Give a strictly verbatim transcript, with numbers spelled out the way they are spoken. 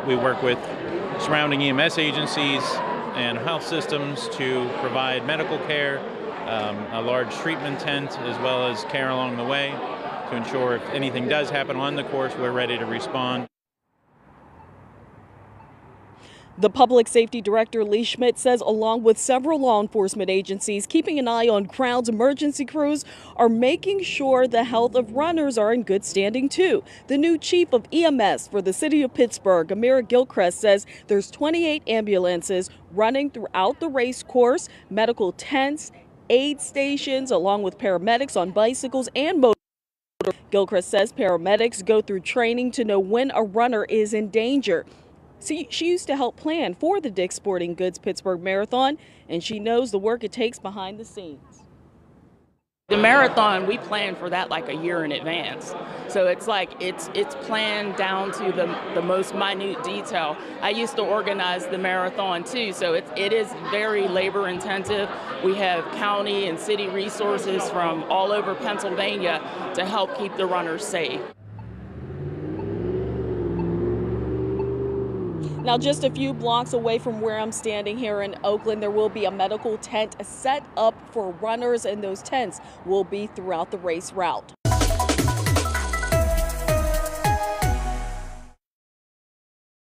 We work with surrounding E M S agencies and health systems to provide medical care, um, a large treatment tent, as well as care along the way to ensure if anything does happen on the course, we're ready to respond. The Public Safety Director, Lee Schmidt, says along with several law enforcement agencies keeping an eye on crowds, emergency crews are making sure the health of runners are in good standing too. The new chief of E M S for the city of Pittsburgh, Amira Gilchrist, says there's twenty-eight ambulances running throughout the race course, medical tents, aid stations, along with paramedics on bicycles and motor. Gilchrist says paramedics go through training to know when a runner is in danger. See, she used to help plan for the Dick's Sporting Goods Pittsburgh Marathon, and she knows the work it takes behind the scenes. The marathon, we plan for that like a year in advance. So it's like it's it's planned down to the, the most minute detail. I used to organize the marathon too, so it, it is very labor intensive. We have county and city resources from all over Pennsylvania to help keep the runners safe. Now, just a few blocks away from where I'm standing here in Oakland, there will be a medical tent set up for runners, and those tents will be throughout the race route.